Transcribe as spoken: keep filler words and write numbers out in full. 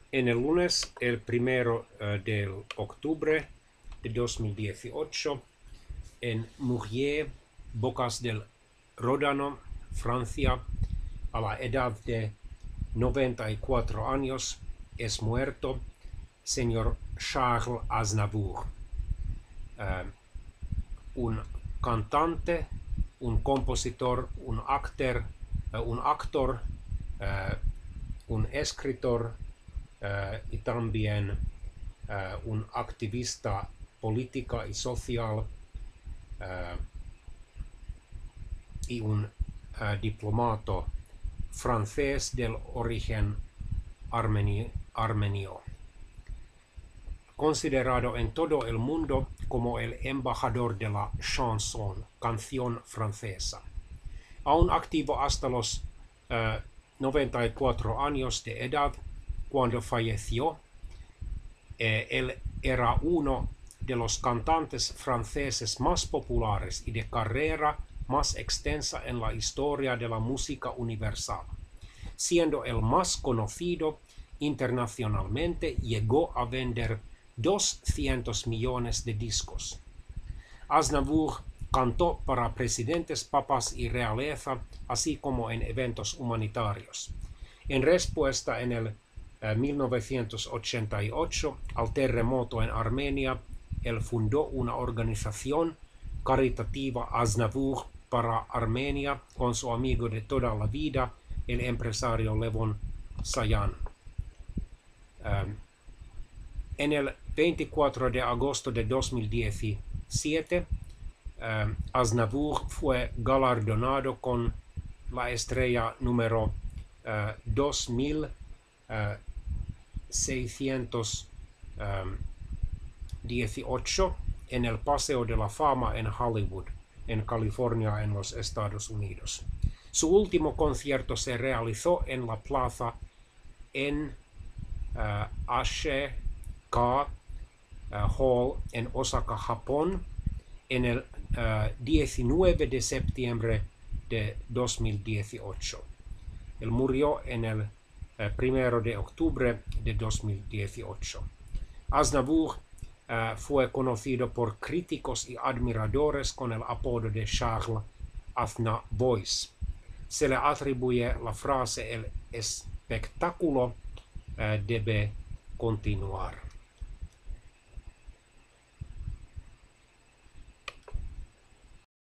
En el lunes, el primero uh, de octubre de dos mil dieciocho, en Murier, Bocas del Ródano, Francia, a la edad de noventa y cuatro años, es muerto señor Charles Aznavour, uh, un cantante, un compositor, un actor, uh, un actor, uh, un escritor uh, y también uh, un activista política y social uh, y un uh, diplomato francés del origen armeni armenio, considerado en todo el mundo como el embajador de la chanson, canción francesa. Aún activo hasta los uh, noventa y cuatro años de edad cuando falleció, eh, él era uno de los cantantes franceses más populares y de carrera más extensa en la historia de la música universal. Siendo el más conocido internacionalmente, llegó a vender doscientos millones de discos. Aznavour cantó para presidentes, papas y realeza, así como en eventos humanitarios. En respuesta en el eh, mil novecientos ochenta y ocho al terremoto en Armenia, él fundó una organización caritativa Aznavour para Armenia con su amigo de toda la vida, el empresario Levon Sayan. Um, en el veinticuatro de agosto de dos mil diecisiete, um, Aznavour fue galardonado con la estrella número uh, dos mil seiscientos dieciocho en el Paseo de la Fama en Hollywood, en California, en los Estados Unidos. Su último concierto se realizó en la plaza en uh, H K uh, Hall en Osaka, Japón, en el uh, diecinueve de septiembre de dos mil dieciocho. Él murió en el uh, primero de octubre de dos mil dieciocho. Aznavour uh, fue conocido por críticos y admiradores con el apodo de Charles Aznavour. Se le atribuye la frase: el espectáculo uh, debe continuar.